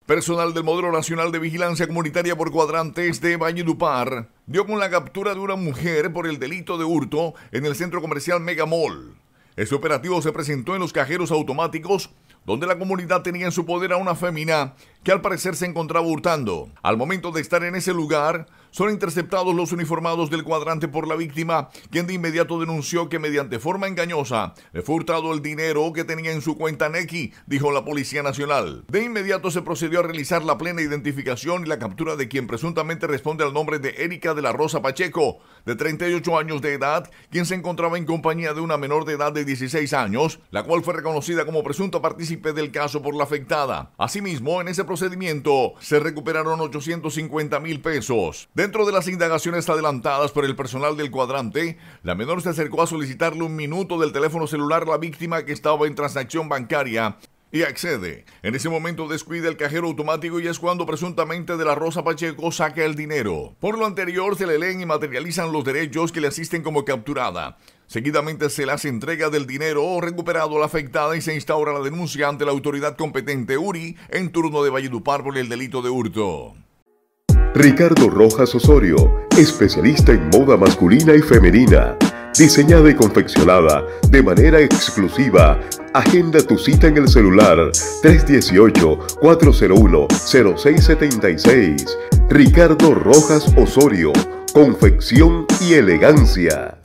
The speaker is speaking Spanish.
Personal del Módulo Nacional de Vigilancia Comunitaria por Cuadrantes de Valledupar dio con la captura de una mujer por el delito de hurto en el centro comercial Mega Mall. Este operativo se presentó en los cajeros automáticos, donde la comunidad tenía en su poder a una fémina que al parecer se encontraba hurtando. Al momento de estar en ese lugar, son interceptados los uniformados del cuadrante por la víctima, quien de inmediato denunció que mediante forma engañosa le fue hurtado el dinero que tenía en su cuenta Nequi, dijo la Policía Nacional. De inmediato se procedió a realizar la plena identificación y la captura de quien presuntamente responde al nombre de Erika de la Rosa Pacheco, de 38 años de edad, quien se encontraba en compañía de una menor de edad de 16 años, la cual fue reconocida como presunta partícipe del caso por la afectada. Asimismo, en ese procedimiento se recuperaron 850,000 pesos. Dentro de las indagaciones adelantadas por el personal del cuadrante, la menor se acercó a solicitarle un minuto del teléfono celular a la víctima que estaba en transacción bancaria y accede. En ese momento descuida el cajero automático y es cuando presuntamente de la Rosa Pacheco saca el dinero. Por lo anterior se le leen y materializan los derechos que le asisten como capturada. Seguidamente se le hace entrega del dinero recuperado a la afectada y se instaura la denuncia ante la autoridad competente URI en turno de Valledupar por el delito de hurto. Ricardo Rojas Osorio, especialista en moda masculina y femenina, diseñada y confeccionada de manera exclusiva. Agenda tu cita en el celular 318-401-0676. Ricardo Rojas Osorio, confección y elegancia.